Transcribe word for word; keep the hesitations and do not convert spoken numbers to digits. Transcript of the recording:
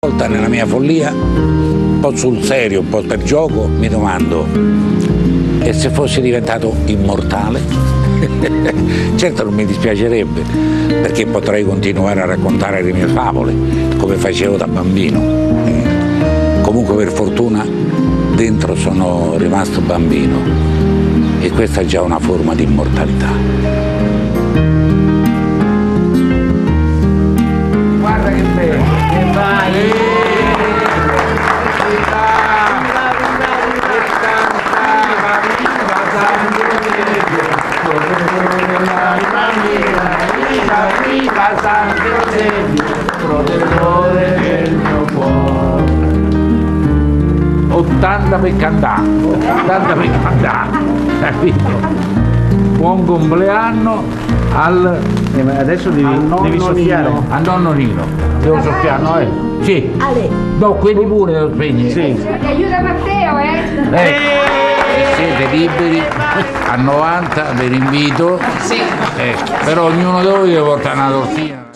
volta nella mia follia, un po' sul serio, un po' per gioco, mi domando: e se fossi diventato immortale? Certo non mi dispiacerebbe, perché potrei continuare a raccontare le mie favole come facevo da bambino. Comunque, per fortuna, dentro sono rimasto bambino e questa è già una forma di immortalità. Guarda che bello! Che vai! Viva San Giuseppe, protettore del mio cuore. ottanta per cantare, ottanta per cantare, capito? Buon compleanno al... Eh, adesso devi, devi soffiare. A nonno Nino. Devo soffiare, no? Eh? Sì. No, quelli pure devo spegnere. Sì. Aiuta Matteo, eh? Eh. Siete liberi a novanta, vi invito, sì. Eh, però ognuno di voi deve portare una tortina.